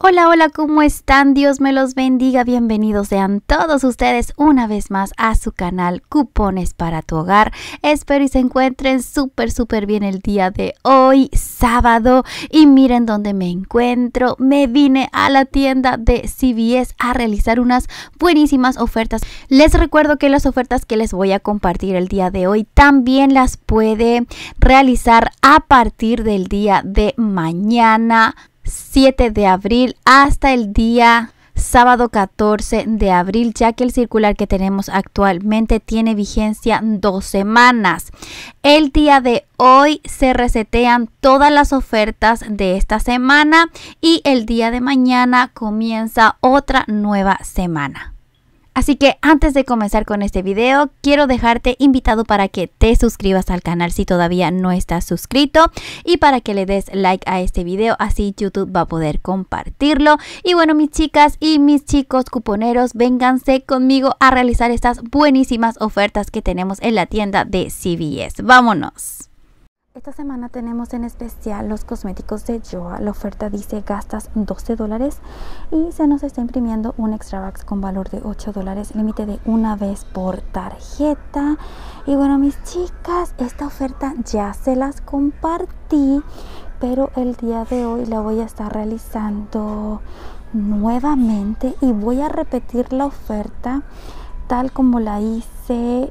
Hola, hola, ¿cómo están? Dios me los bendiga. Bienvenidos sean todos ustedes una vez más a su canal Cupones para tu Hogar. Espero y se encuentren súper bien el día de hoy, sábado. Y miren dónde me encuentro. Me vine a la tienda de CVS a realizar unas buenísimas ofertas. Les recuerdo que las ofertas que les voy a compartir el día de hoy también las puede realizar a partir del día de mañana, 7 de abril hasta el día sábado 14 de abril, ya que el circular que tenemos actualmente tiene vigencia 2 semanas. El día de hoy se resetean todas las ofertas de esta semana y el día de mañana comienza otra nueva semana. Así que antes de comenzar con este video, quiero dejarte invitado para que te suscribas al canal si todavía no estás suscrito y para que le des like a este video, así YouTube va a poder compartirlo. Y bueno, mis chicas y mis chicos cuponeros, vénganse conmigo a realizar estas buenísimas ofertas que tenemos en la tienda de CVS. ¡Vámonos! Esta semana tenemos en especial los cosméticos de Joa. La oferta dice gastas $12 y se nos está imprimiendo un extra box con valor de $8, límite de una vez por tarjeta. Y bueno, mis chicas, esta oferta ya se las compartí, pero el día de hoy la voy a estar realizando nuevamente y voy a repetir la oferta tal como la hice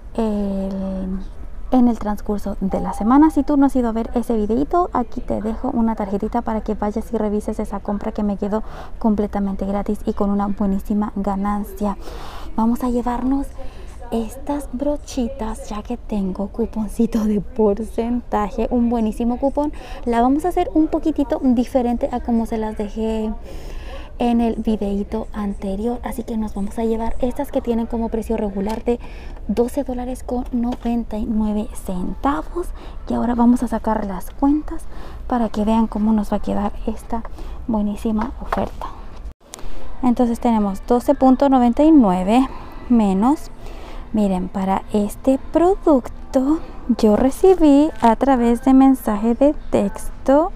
en el transcurso de la semana. Si tú no has ido a ver ese videito, aquí te dejo una tarjetita para que vayas y revises esa compra que me quedó completamente gratis y con una buenísima ganancia. Vamos a llevarnos estas brochitas, ya que tengo cuponcito de porcentaje, un buenísimo cupón. La vamos a hacer un poquitito diferente a como se las dejé en el videito anterior, así que nos vamos a llevar estas que tienen como precio regular de $12.99. y ahora vamos a sacar las cuentas para que vean cómo nos va a quedar esta buenísima oferta. Entonces tenemos 12.99 menos, miren, para este producto yo recibí a través de mensaje de texto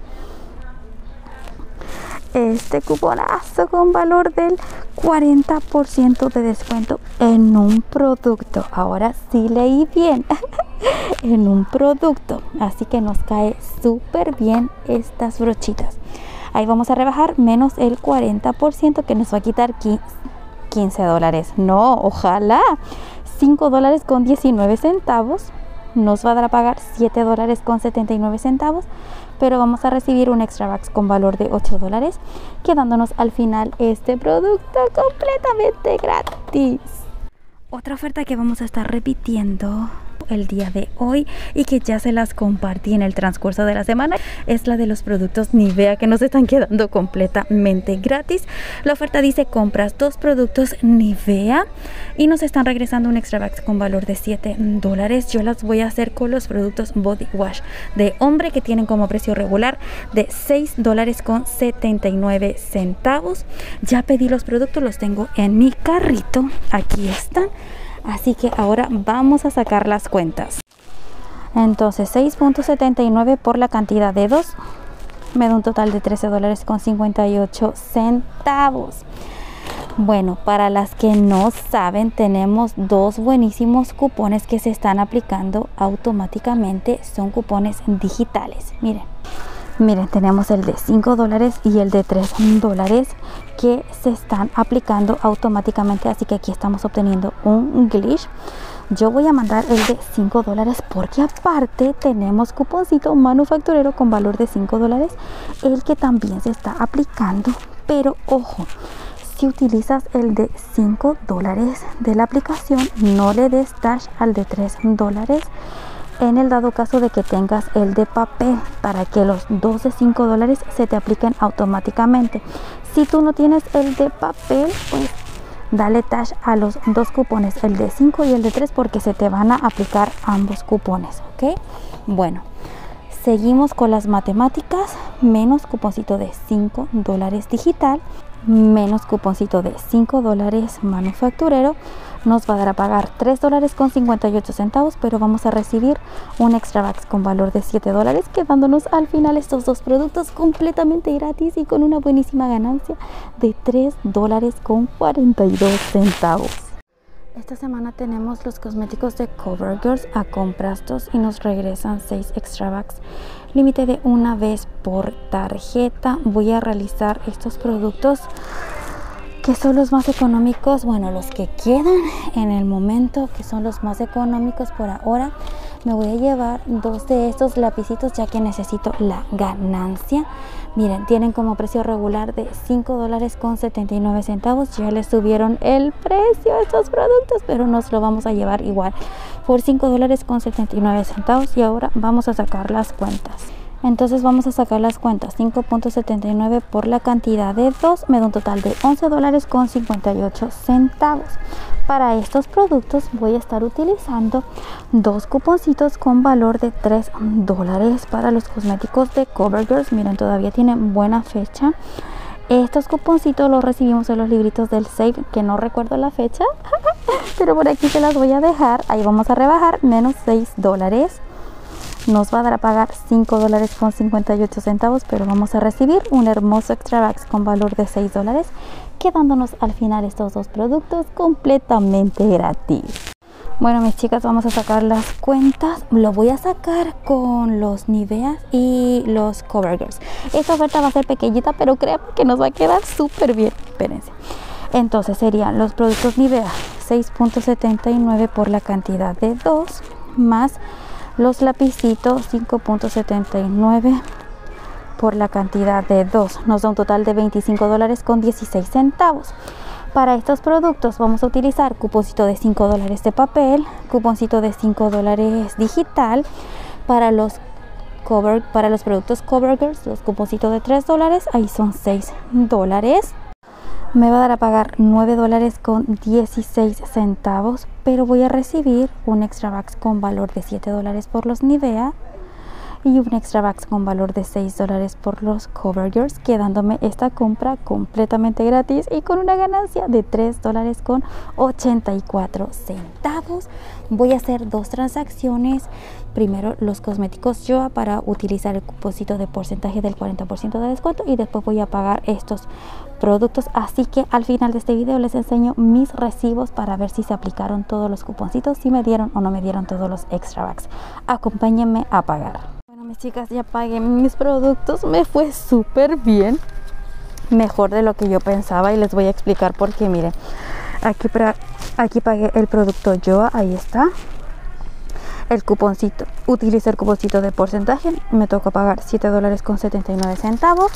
este cuponazo con valor del 40% de descuento en un producto. Ahora sí leí bien. En un producto. Así que nos cae súper bien estas brochitas. Ahí vamos a rebajar menos el 40% que nos va a quitar $15. No, ojalá. $5.19. Nos va a dar a pagar $7.79, pero vamos a recibir un extra box con valor de $8, quedándonos al final este producto completamente gratis. Otra oferta que vamos a estar repitiendo el día de hoy y que ya se las compartí en el transcurso de la semana es la de los productos Nivea, que nos están quedando completamente gratis. La oferta dice compras 2 productos Nivea y nos están regresando un extra box con valor de $7. Yo las voy a hacer con los productos Body Wash de hombre que tienen como precio regular de $6.79. Ya pedí los productos, los tengo en mi carrito, aquí están. Así que ahora vamos a sacar las cuentas. Entonces 6.79 por la cantidad de 2 me da un total de $13.58. Bueno, para las que no saben, tenemos 2 buenísimos cupones que se están aplicando automáticamente. Son cupones digitales. Miren, tenemos el de $5 y el de $3 que se están aplicando automáticamente, así que aquí estamos obteniendo un glitch. Yo voy a mandar el de $5 porque aparte tenemos cuponcito manufacturero con valor de $5, el que también se está aplicando. Pero ojo, si utilizas el de $5 de la aplicación, no le des dash al de $3 en el dado caso de que tengas el de papel, para que los dos de $5 se te apliquen automáticamente. Si tú no tienes el de papel, pues dale dash a los 2 cupones, el de 5 y el de 3, porque se te van a aplicar ambos cupones, ¿ok? Bueno, seguimos con las matemáticas. Menos cuponcito de $5 digital menos cuponcito de $5 manufacturero, nos va a dar a pagar $3.58, pero vamos a recibir un extra bucks con valor de $7, quedándonos al final estos dos productos completamente gratis y con una buenísima ganancia de $3.42. Esta semana tenemos los cosméticos de CoverGirl a comprastos y nos regresan 6 extra bucks, límite de una vez por tarjeta. Voy a realizar estos productos que son los más económicos, bueno, los que quedan en el momento, que son los más económicos por ahora. Me voy a llevar 2 de estos lapicitos ya que necesito la ganancia. Miren, tienen como precio regular de $5.79. Ya les subieron el precio a estos productos, pero nos lo vamos a llevar igual por $5.79. Y ahora vamos a sacar las cuentas. Entonces vamos a sacar las cuentas. 5.79 por la cantidad de 2 me da un total de $11.58. Para estos productos voy a estar utilizando 2 cuponcitos con valor de $3 para los cosméticos de CoverGirl. Miren, todavía tienen buena fecha. Estos cuponcitos los recibimos en los libritos del Save, que no recuerdo la fecha, pero por aquí se las voy a dejar. Ahí vamos a rebajar menos $6. Nos va a dar a pagar $5.58, pero vamos a recibir un hermoso extra bucks con valor de $6, quedándonos al final estos dos productos completamente gratis. Bueno, mis chicas, vamos a sacar las cuentas. Lo voy a sacar con los Nivea y los CoverGirl. Esta oferta va a ser pequeñita, pero créanme que nos va a quedar súper bien. Espérense. Entonces serían los productos Nivea 6.79 por la cantidad de 2 más los lapicitos 5.79 por la cantidad de 2. Nos da un total de $25.16. Para estos productos vamos a utilizar cuponcito de $5 de papel, cuponcito de $5 digital. Para los productos CoverGirl, los cuponcitos de $3, ahí son $6. Me va a dar a pagar $9.16, pero voy a recibir un extra bucks con valor de $7 por los Nivea y un extra bucks con valor de $6 por los CoverGirl, quedándome esta compra completamente gratis y con una ganancia de $3.84. Voy a hacer 2 transacciones. Primero los cosméticos Joa para utilizar el cuponcito de porcentaje del 40% de descuento y después voy a pagar estos productos. Así que al final de este video les enseño mis recibos para ver si se aplicaron todos los cuponcitos, si me dieron o no me dieron todos los extra bucks. Acompáñenme a pagar. Bueno, mis chicas, ya pagué mis productos. Me fue súper bien, mejor de lo que yo pensaba, y les voy a explicar por qué. Miren, aquí pagué el producto Joa, ahí está el cuponcito. Utilicé el cuponcito de porcentaje, me tocó pagar $7.79.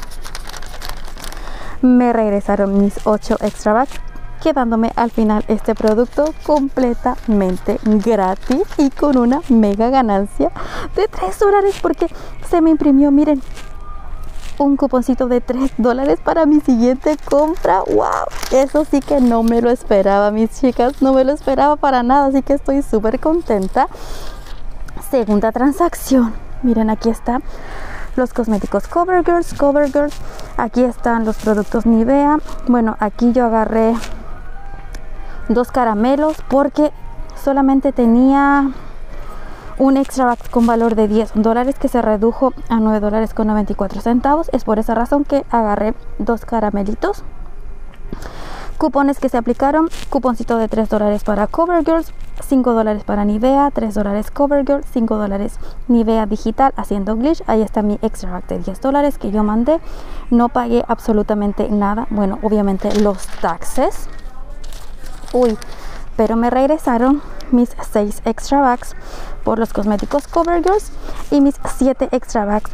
Me regresaron mis 8 extra bucks, quedándome al final este producto completamente gratis y con una mega ganancia de $3, porque se me imprimió, miren, un cuponcito de $3 para mi siguiente compra. ¡Wow! Eso sí que no me lo esperaba, mis chicas, no me lo esperaba para nada, así que estoy súper contenta. Segunda transacción, miren, aquí está los cosméticos CoverGirl. Aquí están los productos Nivea. Bueno, aquí yo agarré 2 caramelos porque solamente tenía un extra bucks con valor de $10 que se redujo a $9.94. Es por esa razón que agarré 2 caramelitos. Cupones que se aplicaron: cuponcito de $3 para CoverGirl, $5 para Nivea, $3 CoverGirl, $5 Nivea digital haciendo glitch. Ahí está mi extra buck de $10 que yo mandé. No pagué absolutamente nada, bueno, obviamente los taxes, pero me regresaron mis 6 extra bucks por los cosméticos CoverGirl y mis 7 extra bucks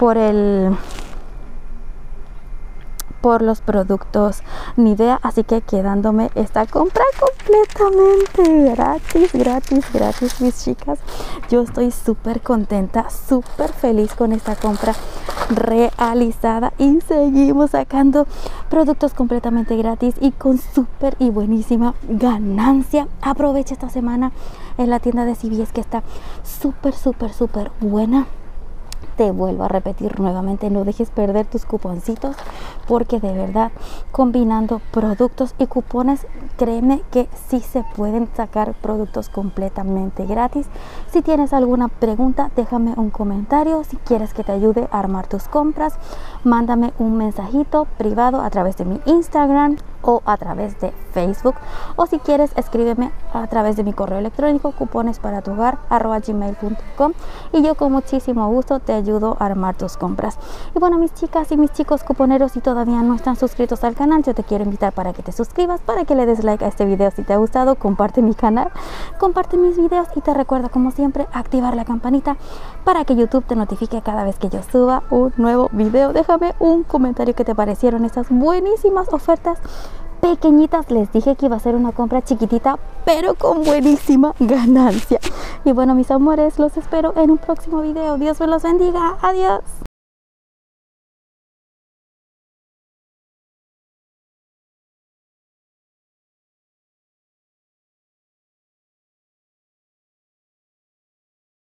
por los productos Nivea, así que quedándome esta compra completamente gratis, mis chicas. Yo estoy súper contenta, súper feliz con esta compra realizada y seguimos sacando productos completamente gratis y con súper y buenísima ganancia. Aprovecha esta semana en la tienda de CVS, que está súper buena. Te vuelvo a repetir nuevamente, no dejes perder tus cuponcitos, porque de verdad combinando productos y cupones, créeme que sí se pueden sacar productos completamente gratis. Si tienes alguna pregunta, déjame un comentario. Si quieres que te ayude a armar tus compras, mándame un mensajito privado a través de mi Instagram o a través de Facebook, o si quieres escríbeme a través de mi correo electrónico cuponesparatuhogar@gmail.com y yo con muchísimo gusto te ayudo a armar tus compras. Y bueno, mis chicas y mis chicos cuponeros, si todavía no están suscritos al canal, yo te quiero invitar para que te suscribas, para que le des like a este video si te ha gustado, comparte mi canal, comparte mis videos y te recuerdo como siempre activar la campanita para que YouTube te notifique cada vez que yo suba un nuevo video. Déjame un comentario que te parecieron estas buenísimas ofertas pequeñitas. Les dije que iba a ser una compra chiquitita pero con buenísima ganancia. Y bueno, mis amores, los espero en un próximo video. Dios me los bendiga. Adiós.